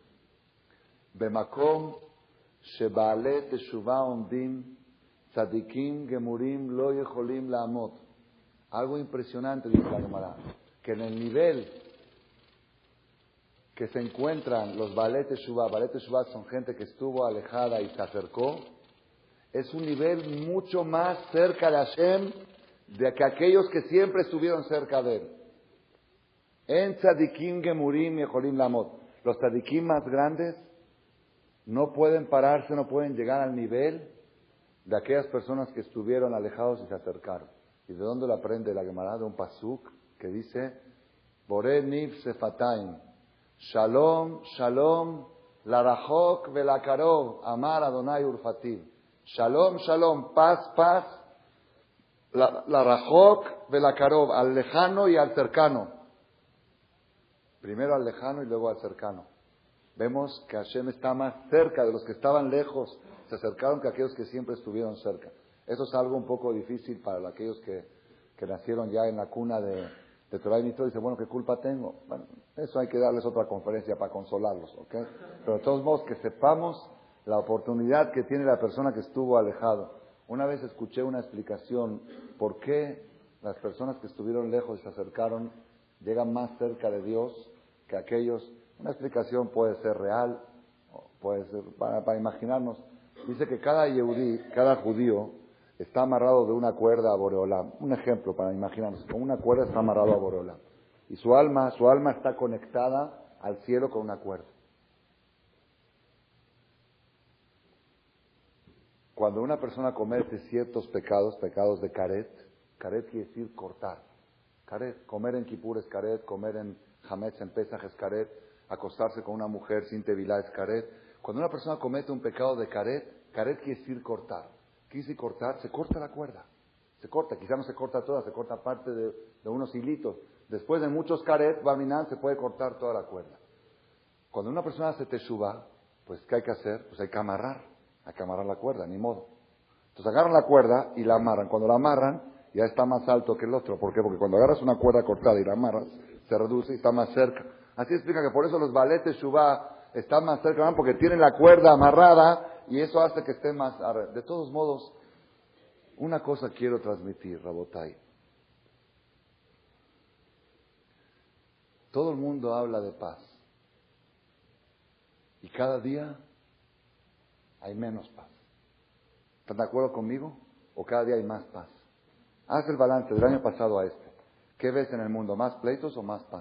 Bemakom sheba'ale teshuvah omdim tzadikim gemurim lo yecholim la'amot. Algo impresionante, dice la Gemara, que en el nivel que se encuentran los Baalei Teshuvah son gente que estuvo alejada y se acercó, es un nivel mucho más cerca de Hashem de que aquellos que siempre estuvieron cerca de Él. En tzadikim gemurim yecholim la'amot. Los tzadikim más grandes no pueden pararse, no pueden llegar al nivel de aquellas personas que estuvieron alejados y se acercaron. ¿Y de dónde lo aprende la Gemara? De un pasuk que dice, Boré nif sefataim, Shalom, Shalom, Larachok velakarov, Amar Adonai Urfativ. Shalom, Shalom, paz, paz, Larachok velakarov, al lejano y al cercano. Primero al lejano y luego al cercano. Vemos que Hashem está más cerca de los que estaban lejos, se acercaron que aquellos que siempre estuvieron cerca. Eso es algo un poco difícil para aquellos que nacieron ya en la cuna de Torah y Mitzvot. Dice, bueno, ¿qué culpa tengo? Bueno, eso hay que darles otra conferencia para consolarlos, ¿ok? Pero de todos modos, que sepamos la oportunidad que tiene la persona que estuvo alejado. Una vez escuché una explicación por qué las personas que estuvieron lejos y se acercaron llegan más cerca de Dios que aquellos. Una explicación puede ser real, puede ser para imaginarnos. Dice que cada yehudí, cada judío, está amarrado de una cuerda a Boreolam. Un ejemplo para imaginarnos. Con una cuerda está amarrado a Boreolam. Y su alma está conectada al cielo con una cuerda. Cuando una persona comete ciertos pecados de karet quiere decir cortar. Karet, comer en Kippur es karet, comer en Hametz, en Pesach es karet, acostarse con una mujer sin tevilá es karet. Cuando una persona comete un pecado de karet quiere decir cortar. ¿Qué dice cortar? Se corta la cuerda. Se corta, quizá no se corta toda, se corta parte de unos hilitos. Después de muchos karet, Barminan, se puede cortar toda la cuerda. Cuando una persona hace teshuvah, pues ¿qué hay que hacer? Pues hay que amarrar. Hay que amarrar la cuerda, ni modo. Entonces agarran la cuerda y la amarran. Cuando la amarran, ya está más alto que el otro. ¿Por qué? Porque cuando agarras una cuerda cortada y la amarras, se reduce y está más cerca. Así explica que por eso los baletes Shuvá están más cerca, porque tienen la cuerda amarrada y eso hace que esté más... De todos modos, una cosa quiero transmitir, Rabotai. Todo el mundo habla de paz. Y cada día hay menos paz. ¿Están de acuerdo conmigo? ¿O cada día hay más paz? Haz el balance del año pasado a este. ¿Qué ves en el mundo? ¿Más pleitos o más paz?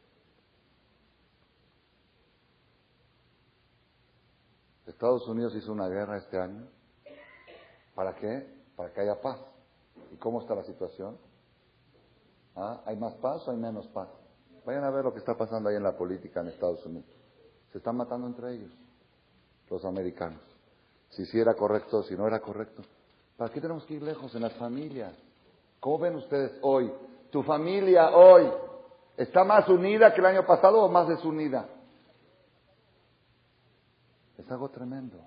Estados Unidos hizo una guerra este año. ¿Para qué? Para que haya paz. ¿Y cómo está la situación? ¿Ah? ¿Hay más paz o hay menos paz? Vayan a ver lo que está pasando ahí en la política en Estados Unidos. Se están matando entre ellos, los americanos. Si sí era correcto, si no era correcto. ¿Para qué tenemos que ir lejos en las familias? ¿Cómo ven ustedes hoy? ¿Tu familia hoy está más unida que el año pasado o más desunida? Es algo tremendo.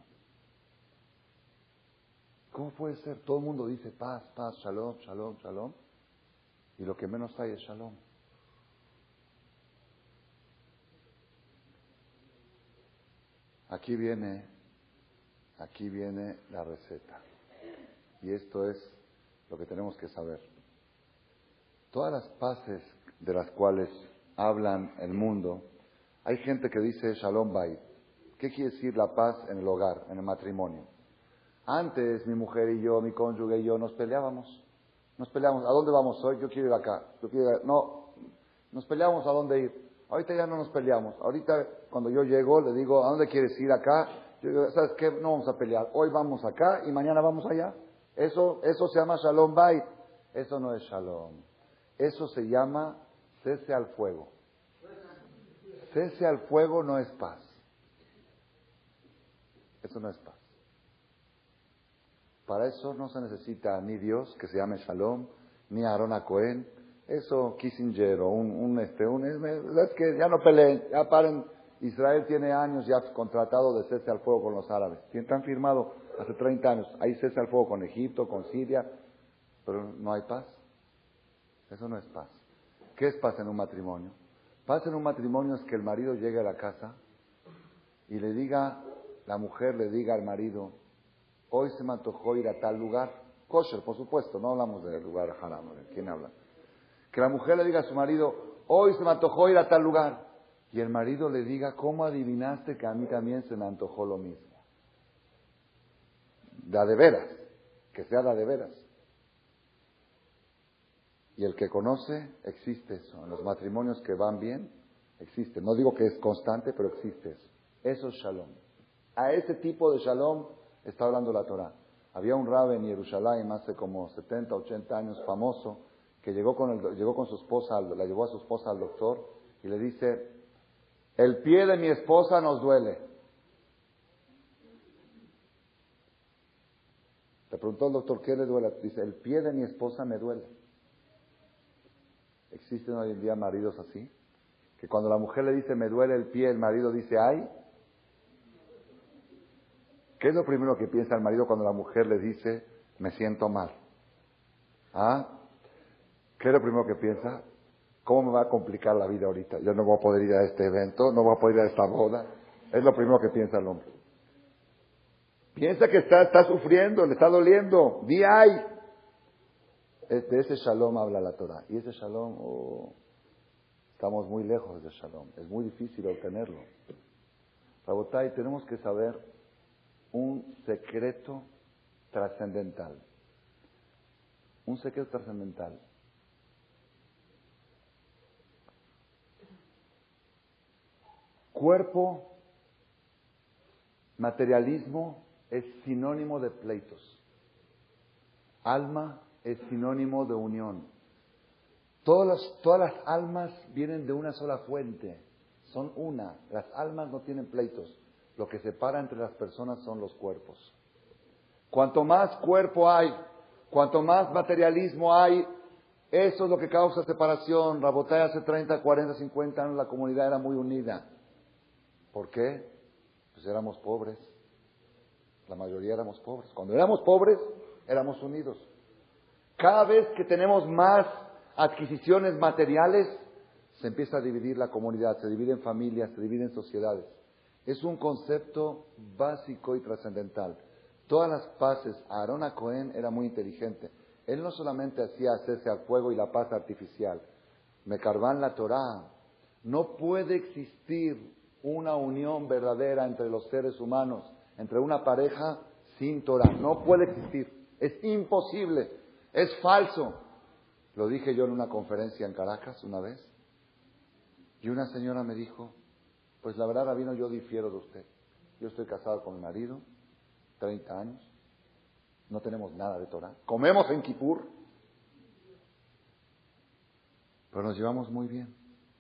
¿Cómo puede ser? Todo el mundo dice paz, paz, shalom, shalom, shalom. Y lo que menos hay es shalom. Aquí viene la receta. Y esto es lo que tenemos que saber. Todas las paces de las cuales hablan el mundo, hay gente que dice Shalom Bayit. ¿Qué quiere decir la paz en el hogar, en el matrimonio? Antes mi mujer y yo, mi cónyuge y yo nos peleábamos. ¿A dónde vamos hoy? Yo quiero ir acá. No, nos peleábamos a dónde ir. Ahorita ya no nos peleamos. Ahorita cuando yo llego le digo, ¿a dónde quieres ir acá? Yo digo, ¿sabes qué? No vamos a pelear. Hoy vamos acá y mañana vamos allá. Eso se llama Shalom Bayit. Eso no es Shalom. Eso se llama cese al fuego. Cese al fuego no es paz. Eso no es paz. Para eso no se necesita ni Dios, que se llame Shalom, ni Aarón a Cohen. Eso Kissinger o es que ya no peleen, ya paren. Israel tiene años ya contratado de cese al fuego con los árabes. Han firmado hace 30 años. Hay cese al fuego con Egipto, con Siria, pero no hay paz. Eso no es paz. ¿Qué es paz en un matrimonio? Paz en un matrimonio es que el marido llegue a la casa y la mujer le diga al marido, hoy se me antojó ir a tal lugar, kosher, por supuesto, no hablamos del lugar haram, ¿quién habla? Que la mujer le diga a su marido, hoy se me antojó ir a tal lugar, y el marido le diga, ¿cómo adivinaste que a mí también se me antojó lo mismo? Da de veras, que sea da de veras. Y el que conoce, existe eso. En los matrimonios que van bien, existe. No digo que es constante, pero existe eso. Eso es Shalom. A ese tipo de Shalom está hablando la Torah. Había un rabbi en Jerusalén hace como 70, 80 años, famoso, que llegó con su esposa, la llevó a su esposa al doctor y le dice, el pie de mi esposa nos duele. Le preguntó al doctor, ¿qué le duele? Dice, el pie de mi esposa me duele. ¿Existen hoy en día maridos así? Que cuando la mujer le dice, me duele el pie, el marido dice, ay. ¿Qué es lo primero que piensa el marido cuando la mujer le dice, me siento mal? ¿Ah? ¿Qué es lo primero que piensa? ¿Cómo me va a complicar la vida ahorita? Yo no voy a poder ir a este evento, no voy a poder ir a esta boda. Es lo primero que piensa el hombre. Piensa que está sufriendo, le está doliendo. Di ay. De ese shalom habla la Torah. Y ese shalom, estamos muy lejos de shalom. Es muy difícil obtenerlo. Rabotai, tenemos que saber un secreto trascendental. Un secreto trascendental. Cuerpo, materialismo es sinónimo de pleitos. Alma es sinónimo de unión. Todas las almas vienen de una sola fuente. Son una. Las almas no tienen pleitos. Lo que separa entre las personas son los cuerpos. Cuanto más cuerpo hay, cuanto más materialismo hay, eso es lo que causa separación. Rabotai, hace 30, 40, 50 años la comunidad era muy unida. ¿Por qué? Pues éramos pobres. La mayoría éramos pobres. Cuando éramos pobres, éramos unidos. Cada vez que tenemos más adquisiciones materiales, se empieza a dividir la comunidad, se divide en familias, se divide en sociedades. Es un concepto básico y trascendental. Todas las paces, Aarón a Cohen era muy inteligente. Él no solamente hacía hacerse al fuego y la paz artificial. Mecarván la Torá. No puede existir una unión verdadera entre los seres humanos, entre una pareja sin Torá. No puede existir. Es imposible. Es falso. Lo dije yo en una conferencia en Caracas una vez. Y una señora me dijo, pues la verdad, rabino, yo difiero de usted. Yo estoy casado con mi marido, 30 años. No tenemos nada de Torah. Comemos en Kipur. Pero nos llevamos muy bien.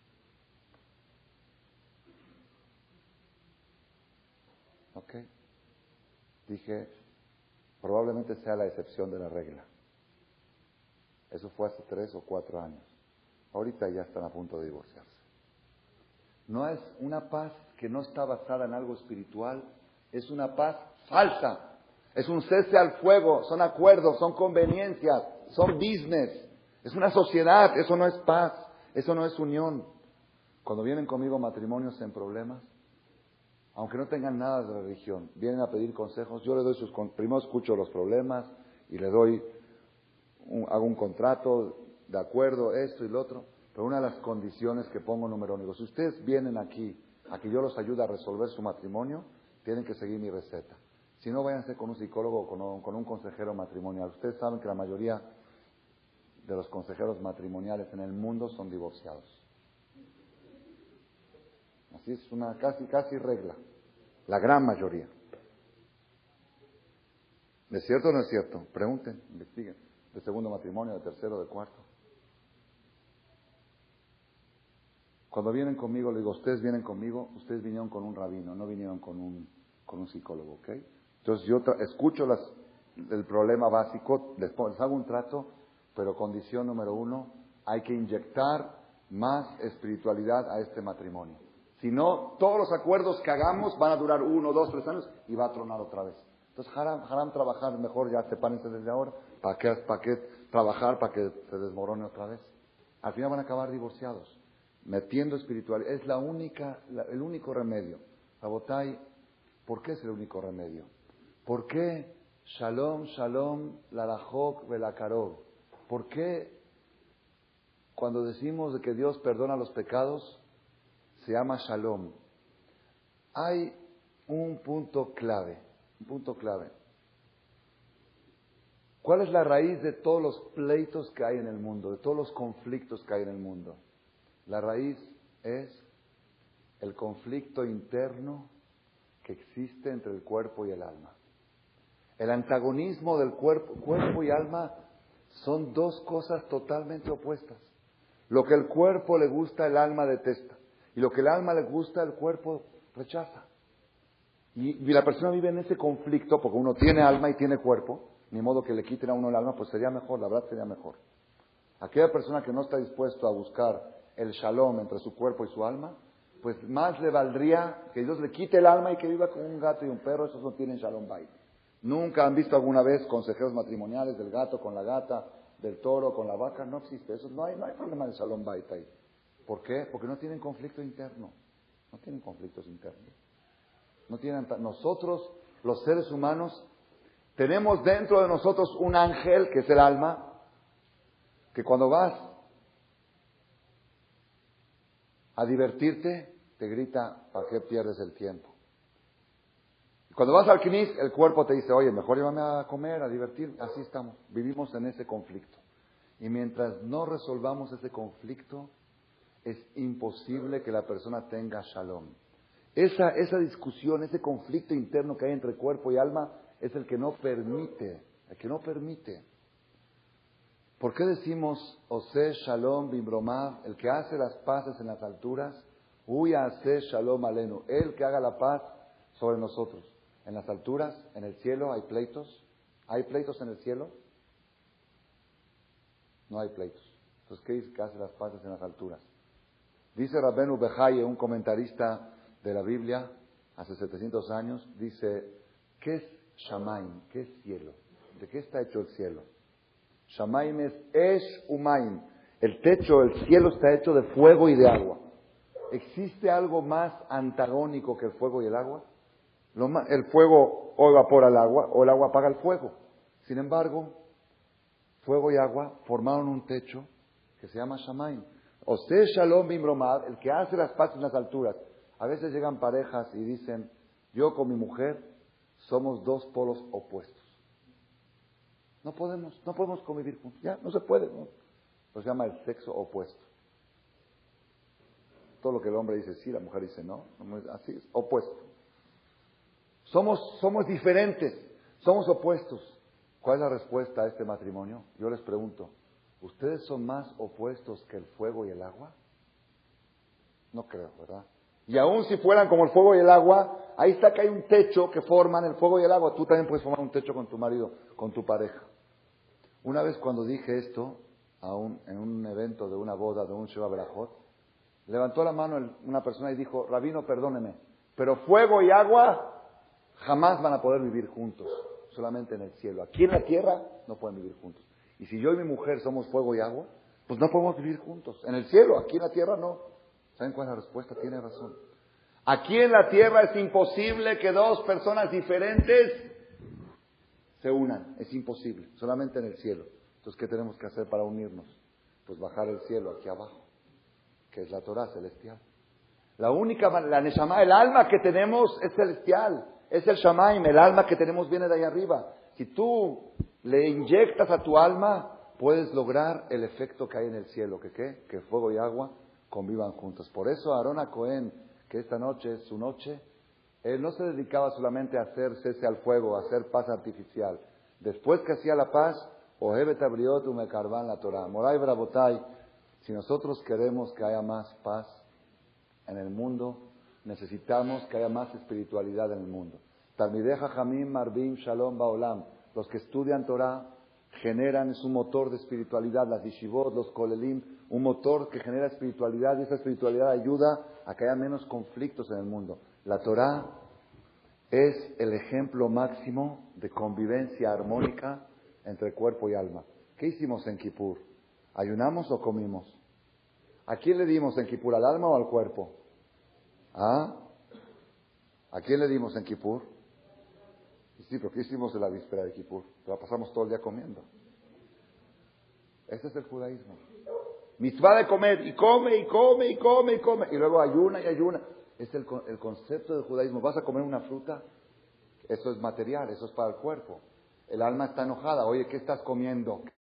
¿Ok? Dije, probablemente sea la excepción de la regla. Eso fue hace 3 o 4 años. Ahorita ya están a punto de divorciarse. No es una paz que no está basada en algo espiritual, es una paz falsa. Es un cese al fuego, son acuerdos, son conveniencias, son business. Es una sociedad, eso no es paz, eso no es unión. Cuando vienen conmigo matrimonios en problemas, aunque no tengan nada de religión, vienen a pedir consejos, yo les doy sus consejos. Primero escucho los problemas y le doy, hago un contrato de acuerdo, esto y lo otro. Pero una de las condiciones que pongo número 1, digo, si ustedes vienen aquí a que yo los ayude a resolver su matrimonio, tienen que seguir mi receta. Si no, váyanse con un psicólogo o con un consejero matrimonial. Ustedes saben que la mayoría de los consejeros matrimoniales en el mundo son divorciados. Así es una casi regla. La gran mayoría. ¿Es cierto o no es cierto? Pregunten, investiguen. De segundo matrimonio, de tercero, de cuarto. Cuando vienen conmigo, le digo, ustedes vienen conmigo, ustedes vinieron con un rabino, no vinieron con un psicólogo, ¿ok? Entonces yo escucho el problema básico, les hago un trato, pero condición número 1, hay que inyectar más espiritualidad a este matrimonio. Si no, todos los acuerdos que hagamos van a durar 1, 2, 3 años y va a tronar otra vez. Entonces, haram trabajar mejor, ya sepárense desde ahora, ¿para qué trabajar para que se desmorone otra vez? Al final van a acabar divorciados. Metiendo espiritualidad, es el único remedio. Rabotai, ¿por qué es el único remedio? ¿Por qué Shalom, Shalom, Lalachok, Velakarov? ¿Por qué cuando decimos de que Dios perdona los pecados, se llama Shalom? Hay un punto clave. ¿Cuál es la raíz de todos los pleitos que hay en el mundo, de todos los conflictos que hay en el mundo? La raíz es el conflicto interno que existe entre el cuerpo y el alma. El antagonismo del cuerpo y alma son dos cosas totalmente opuestas. Lo que el cuerpo le gusta, el alma detesta. Y lo que el alma le gusta, el cuerpo rechaza. Y la persona vive en ese conflicto porque uno tiene alma y tiene cuerpo. Ni modo que le quiten a uno el alma, pues sería mejor, la verdad sería mejor. Aquella persona que no está dispuesto a buscar el shalom entre su cuerpo y su alma, pues más le valdría que Dios le quite el alma y que viva como un gato y un perro. Esos no tienen shalom bait. ¿Nunca han visto alguna vez consejeros matrimoniales del gato con la gata, del toro con la vaca? No existe eso. No hay problema de shalom bait ahí. ¿Por qué? Porque no tienen conflicto interno. No tienen conflictos internos. Nosotros, los seres humanos, tenemos dentro de nosotros un ángel que es el alma, que cuando vas a divertirte, te grita, ¿para qué pierdes el tiempo? Y cuando vas al Knis, el cuerpo te dice, oye, mejor llévame a comer, a divertir. Así estamos, vivimos en ese conflicto. Y mientras no resolvamos ese conflicto, es imposible que la persona tenga shalom. Esa discusión, ese conflicto interno que hay entre cuerpo y alma, es el que no permite. ¿Por qué decimos Ose Shalom Bimromav, el que hace las paces en las alturas? Huya Ase Shalom Alenu, el que haga la paz sobre nosotros. En las alturas, en el cielo, hay pleitos. ¿Hay pleitos en el cielo? No hay pleitos. Entonces, ¿qué dice que hace las paces en las alturas? Dice Rabbenu Bejaye, un comentarista de la Biblia, hace 700 años, dice, ¿qué es Shamaim. ¿Qué es cielo? ¿De qué está hecho el cielo? Shamaim es Esh Umaim. El techo, el cielo está hecho de fuego y de agua. ¿Existe algo más antagónico que el fuego y el agua? El fuego o evapora el agua o el agua apaga el fuego. Sin embargo, fuego y agua formaron un techo que se llama Shamaim. Ose Shalom Bimromad, el que hace las paces en las alturas. A veces llegan parejas y dicen, yo con mi mujer somos dos polos opuestos. No podemos convivir juntos. Ya, no se puede, ¿no? Lo se llama el sexo opuesto. Todo lo que el hombre dice sí, la mujer dice no. Así es, opuesto. Somos diferentes, somos opuestos. ¿Cuál es la respuesta a este matrimonio? Yo les pregunto, ¿ustedes son más opuestos que el fuego y el agua? No creo, ¿verdad? Y aún si fueran como el fuego y el agua, ahí está que hay un techo que forman el fuego y el agua. Tú también puedes formar un techo con tu marido, con tu pareja. Una vez cuando dije esto, en un evento de una boda, de un Sheva Berajot, levantó la mano una persona y dijo, Rabino, perdóneme, pero fuego y agua jamás van a poder vivir juntos, solamente en el cielo. Aquí en la tierra no pueden vivir juntos. Y si yo y mi mujer somos fuego y agua, pues no podemos vivir juntos. En el cielo, aquí en la tierra no. ¿Saben cuál es la respuesta? Tiene razón. Aquí en la tierra es imposible que dos personas diferentes se unan. Es imposible. Solamente en el cielo. Entonces, ¿qué tenemos que hacer para unirnos? Pues bajar el cielo aquí abajo, que es la Torah celestial. La Neshama, el alma que tenemos es celestial. Es el Shamaim, el alma que tenemos viene de ahí arriba. Si tú le inyectas a tu alma, puedes lograr el efecto que hay en el cielo. Que fuego y agua convivan juntos. Por eso Aarón HaKohen, que esta noche es su noche, él no se dedicaba solamente a hacer cese al fuego, a hacer paz artificial. Después que hacía la paz, Ohevet Abriot Umekarban la Torah. Moray Brabotay, si nosotros queremos que haya más paz en el mundo, necesitamos que haya más espiritualidad en el mundo. Talmidei Jajamim Marbim Shalom Baolam. Los que estudian Torah generan, es un motor de espiritualidad, las yeshivot, los kolelim, un motor que genera espiritualidad y esa espiritualidad ayuda a que haya menos conflictos en el mundo. La Torah es el ejemplo máximo de convivencia armónica entre cuerpo y alma. ¿Qué hicimos en Kippur? ¿Ayunamos o comimos? ¿A quién le dimos en Kippur? ¿Al alma o al cuerpo? ¿Ah? ¿A quién le dimos en Kippur? Sí, pero ¿qué hicimos en la víspera de Kippur? La pasamos todo el día comiendo. Ese es el judaísmo. Mitzvah de comer, y come, y come, y come, y come, y luego ayuna y ayuna. Es el concepto del judaísmo. ¿Vas a comer una fruta? Eso es material, eso es para el cuerpo. El alma está enojada. Oye, ¿qué estás comiendo?